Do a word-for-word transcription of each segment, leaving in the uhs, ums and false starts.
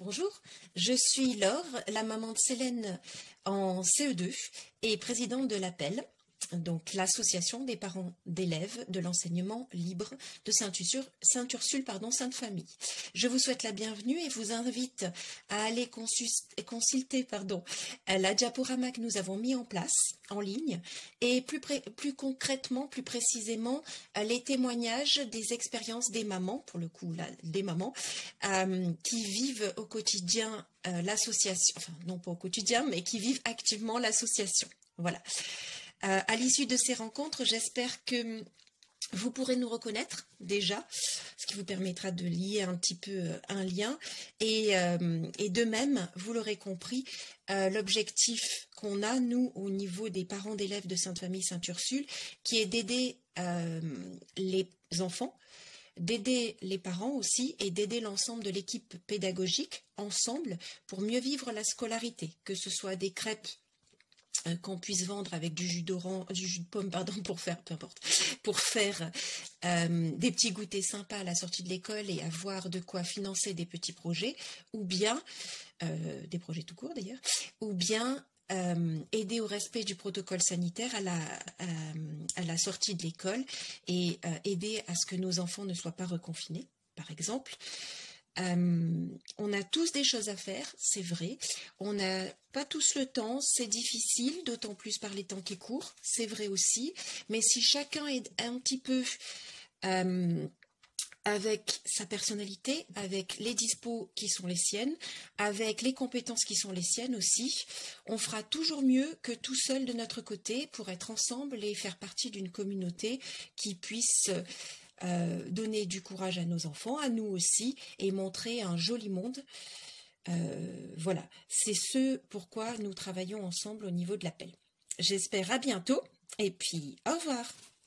Bonjour, je suis Laure, la maman de Célène en C E deux et présidente de l'A P E L, donc l'association des parents d'élèves de l'enseignement libre de Sainte-Ursule, Sainte-Ursule, pardon, Sainte-Famille. Je vous souhaite la bienvenue et vous invite à aller consulter pardon, la diaporama que nous avons mis en place en ligne et plus, plus concrètement, plus précisément, les témoignages des expériences des mamans, pour le coup là, des mamans, euh, qui vivent au quotidien euh, l'association, enfin non pas au quotidien, mais qui vivent activement l'association. Voilà. Euh, à l'issue de ces rencontres, j'espère que vous pourrez nous reconnaître déjà, ce qui vous permettra de lier un petit peu un lien. Et, euh, et de même, vous l'aurez compris, euh, l'objectif qu'on a, nous, au niveau des parents d'élèves de Sainte-Famille Sainte-Ursule, qui est d'aider euh, les enfants, d'aider les parents aussi et d'aider l'ensemble de l'équipe pédagogique ensemble pour mieux vivre la scolarité, que ce soit des crêpes qu'on puisse vendre avec du jus d'orange, du jus de pomme, pardon, pour faire, peu importe, pour faire euh, des petits goûters sympas à la sortie de l'école et avoir de quoi financer des petits projets, ou bien, euh, des projets tout court d'ailleurs, ou bien euh, aider au respect du protocole sanitaire à la, à, à la sortie de l'école et euh, aider à ce que nos enfants ne soient pas reconfinés, par exemple. Euh, on a tous des choses à faire, c'est vrai. On n'a pas tous le temps, c'est difficile, d'autant plus par les temps qui courent, c'est vrai aussi. Mais si chacun est un petit peu euh, avec sa personnalité, avec les dispos qui sont les siennes, avec les compétences qui sont les siennes aussi, on fera toujours mieux que tout seul de notre côté pour être ensemble et faire partie d'une communauté qui puisse Euh, donner du courage à nos enfants, à nous aussi, et montrer un joli monde. Euh, voilà, c'est ce pourquoi nous travaillons ensemble au niveau de l'A P E L. J'espère à bientôt, et puis au revoir.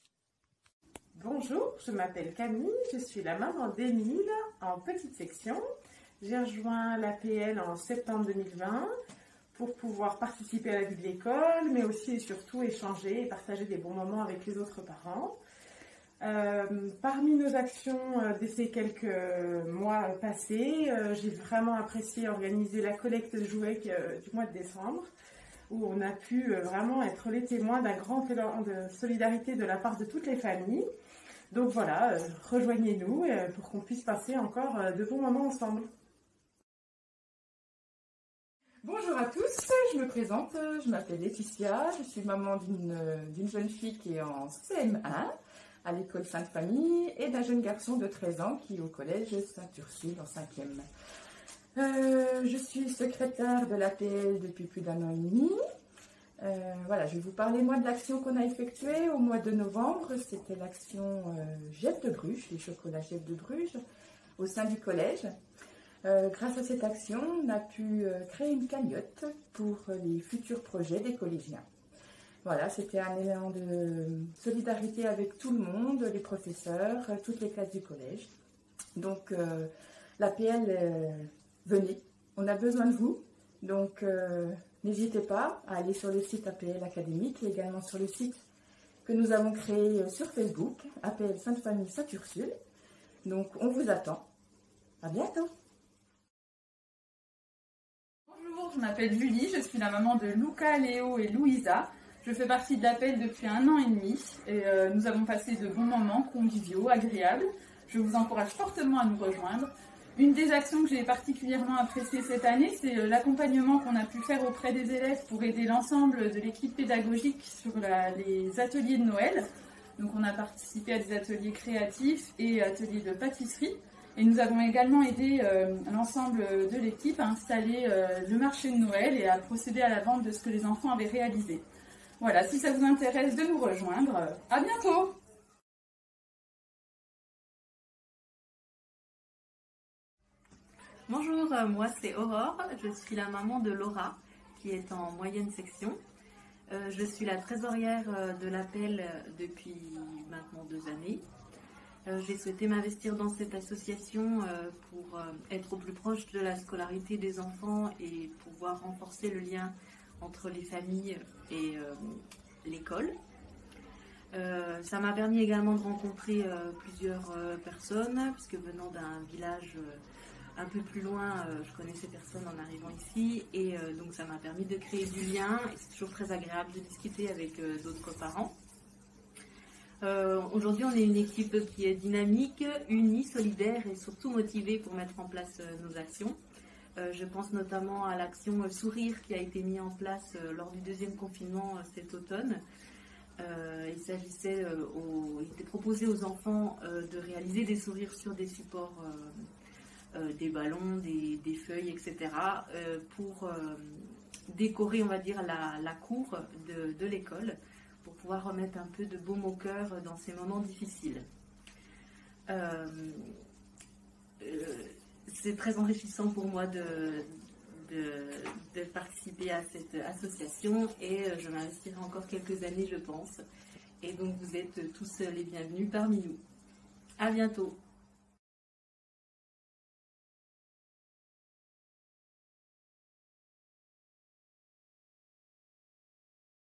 Bonjour, je m'appelle Camille, je suis la maman d'Émile en petite section. J'ai rejoint l'A P E L en septembre deux mille vingt pour pouvoir participer à la vie de l'école, mais aussi et surtout échanger et partager des bons moments avec les autres parents. Euh, parmi nos actions euh, de ces quelques euh, mois passés, euh, j'ai vraiment apprécié organiser la collecte de jouets euh, du mois de décembre, où on a pu euh, vraiment être les témoins d'un grand élan de solidarité de la part de toutes les familles. Donc voilà, euh, rejoignez-nous euh, pour qu'on puisse passer encore euh, de bons moments ensemble. Bonjour à tous, je me présente, je m'appelle Laetitia, je suis maman d'une d'une jeune fille qui est en C M un à l'école Sainte-Famille et d'un jeune garçon de treize ans qui est au collège Sainte-Ursule en cinquième. Euh, je suis secrétaire de l'A P E L depuis plus d'un an et demi. Euh, voilà, je vais vous parler moi de l'action qu'on a effectuée au mois de novembre. C'était l'action euh, Jeff de Bruges, les chocolats Jeff de Bruges, au sein du collège. Euh, grâce à cette action, on a pu euh, créer une cagnotte pour euh, les futurs projets des collégiens. Voilà, c'était un élan de solidarité avec tout le monde, les professeurs, toutes les classes du collège. Donc, euh, l'A P E L, euh, venez, on a besoin de vous. Donc, euh, n'hésitez pas à aller sur le site A P E L Académique et également sur le site que nous avons créé sur Facebook, A P E L Sainte-Famille Sainte-Ursule. Donc, on vous attend. À bientôt. Bonjour, je m'appelle Julie, je suis la maman de Luca, Léo et Louisa. Je fais partie de l'A P E L depuis un an et demi et euh, nous avons passé de bons moments conviviaux, agréables. Je vous encourage fortement à nous rejoindre. Une des actions que j'ai particulièrement appréciées cette année, c'est euh, l'accompagnement qu'on a pu faire auprès des élèves pour aider l'ensemble de l'équipe pédagogique sur la, les ateliers de Noël. Donc on a participé à des ateliers créatifs et ateliers de pâtisserie. Et nous avons également aidé euh, l'ensemble de l'équipe à installer euh, le marché de Noël et à procéder à la vente de ce que les enfants avaient réalisé. Voilà, si ça vous intéresse de nous rejoindre, à bientôt! Bonjour, moi c'est Aurore, je suis la maman de Laura qui est en moyenne section. Euh, je suis la trésorière de l'A P E L depuis maintenant deux années. Euh, j'ai souhaité m'investir dans cette association euh, pour euh, être au plus proche de la scolarité des enfants et pouvoir renforcer le lien entre les familles et euh, l'école. Euh, ça m'a permis également de rencontrer euh, plusieurs euh, personnes, puisque venant d'un village un peu plus loin, euh, je connaissais personne en arrivant ici, et euh, donc ça m'a permis de créer du lien, et c'est toujours très agréable de discuter avec euh, d'autres coparents. Euh, Aujourd'hui, on est une équipe qui est dynamique, unie, solidaire et surtout motivée pour mettre en place euh, nos actions. Euh, je pense notamment à l'action euh, Sourire qui a été mise en place euh, lors du deuxième confinement euh, cet automne. Euh, il s'agissait, euh, au, il était proposé aux enfants euh, de réaliser des sourires sur des supports, euh, euh, des ballons, des, des feuilles, et cetera, euh, pour euh, décorer, on va dire, la, la cour de, de l'école, pour pouvoir remettre un peu de baume au cœur dans ces moments difficiles. Euh, euh, c'est très enrichissant pour moi de, de, de participer à cette association et je m'investirai encore quelques années, je pense. Et donc vous êtes tous les bienvenus parmi nous. À bientôt.